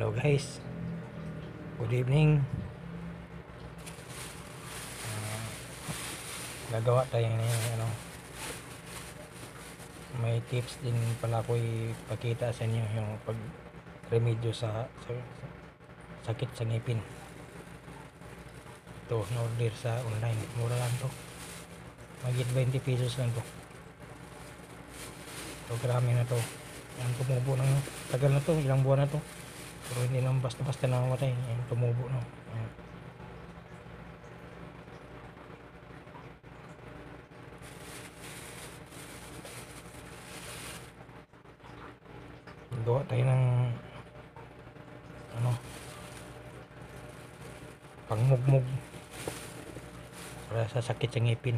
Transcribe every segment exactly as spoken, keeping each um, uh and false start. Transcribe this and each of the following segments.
Hello guys, good evening. uh, Gagawa tayo ng ano, may tips din pala ko ipakita sa inyo yung pag remedyo sa, sa, sa sakit sa ngipin. Ito, na-order sa online, mura lang to, magit twenty pesos lang to. So grabe na to, yan tumubo ng tagal na to, ilang buwan na to, pero hindi naman basta-basta namamatay. Yan tumubo no. Yan. Gawa tayo ng ano, pangmugmug para sa sakit sa ngipin.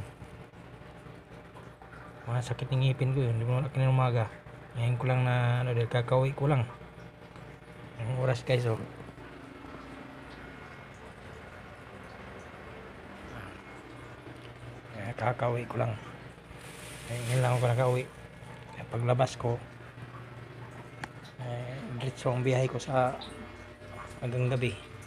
Mga sakit ng ngipin ko yun, hindi mo nakin ng umaga. Ngayon ko lang na ano, dahil kakauwi ko lang ang oras guys. Oh, eh, kakauwi ko lang. Eh, ngayon lang ako nakauwi. Eh, paglabas ko eh, diretso ang biyahe ko sa hanggang gabi.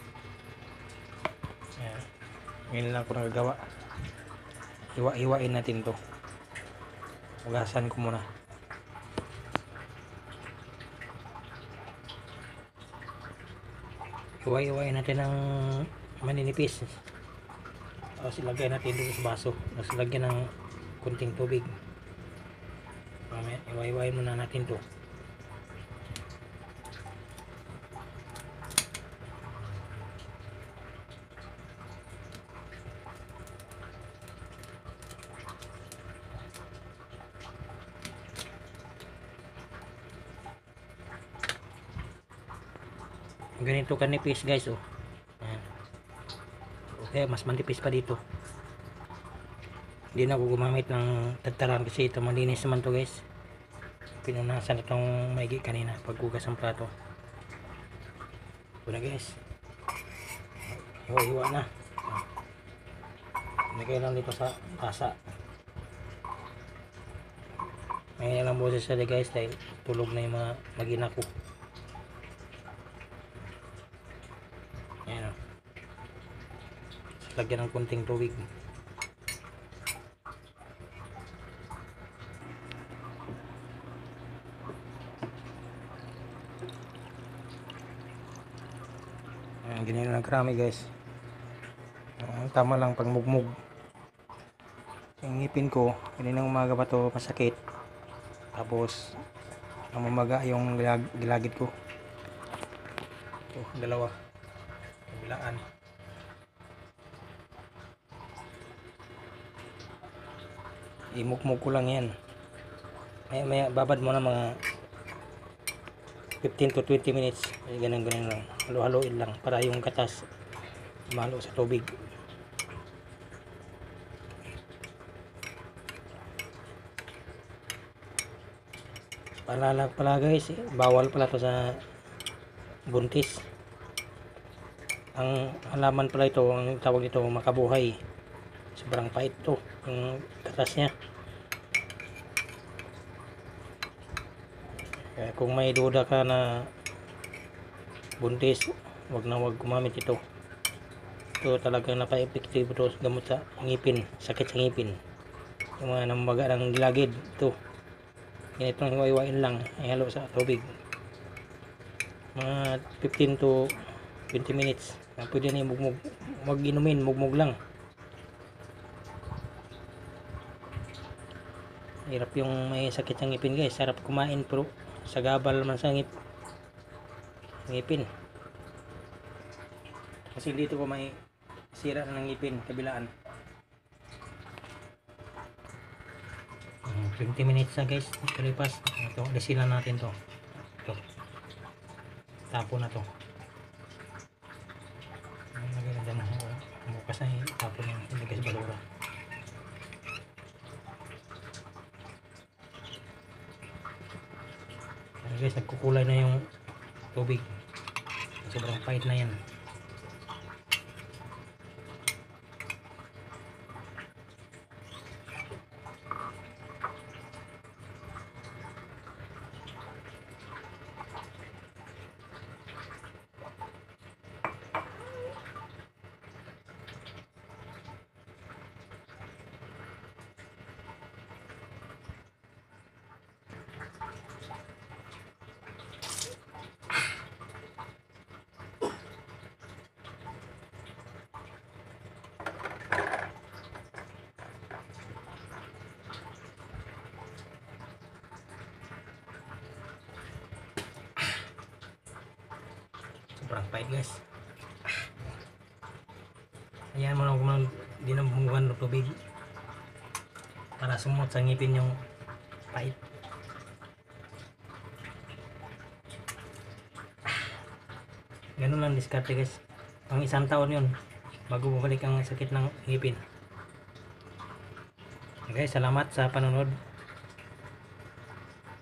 Eh, ngayon lang ako nagagawa. Iwa-iwain natin to, hugasan ko muna. Iwa-iwain natin ng maninipis, tapos ilagay natin dito sa baso, tapos lagyan ng kunting tubig. Mamaya iwa-iwain muna natin to. Ganito kanipis guys. Oh, ayan. Okay, mas manipis pa dito. Hindi na ako gumamit ng tagtaran kasi ito malinis naman to guys. Pinunasan itong maigi kanina paghugas ng plato. Ito na guys, hiwa-hiwa na. Nagay lang dito sa tasa. May lang boses sa guys dahil tulog na yung mga magina ko. Ayan, oh. Lagyan ng kunting tubig. Ayan, ganyan lang karami guys. Ayan, tama lang pang mugmug. Yung ngipin ko kaninang umaga pa to masakit, tapos namamaga yung gilag gilagid ko. Ito, dalawa kabilaan. Imugmug ko lang yan. Maya maya babad mo na mga fifteen to twenty minutes. Ganun ganun lang, halo-haloin lang para yung katas malo sa tubig. Paalala pala guys, eh, bawal pala to sa buntis. Ang halaman pala ito, ang tawag nito makabuhay. Sobrang pait to yung katas niya. Kaya kung may duda ka na buntis, wag na wag gumamit ito. Ito talagang napa-effective to sa gamot sa ngipin, sakit sa ngipin. Yung mga namaga ng gilagid, ito ganitong hiwa-hiwain lang, ihalo sa tubig mga fifteen to twenty minutes. Pwede na yung mugmug, wag inumin, mugmug lang. Hirap yung may sakit sa ngipin guys, sarap kumain pero sagabal man sa ngip ngipin kasi dito ko may sira ng ngipin kabilaan. twenty minutes na guys kalipas. Ito, lisilan natin to. Ito, tapo na to. Lagay na dyan, bukas na tapo na yung ilagay sa balura. Ayan guys, nagkukulay na yung tubig, sobrang pait na yan. Sobrang pahit guys. Ayan mo lang kung di na bumugan ng tubig para sumot sa ngipin yung pahit. Ganun lang diskarte guys. Pang isang taon yun bago bumalik ang sakit ng ngipin. Okay, salamat sa panonood.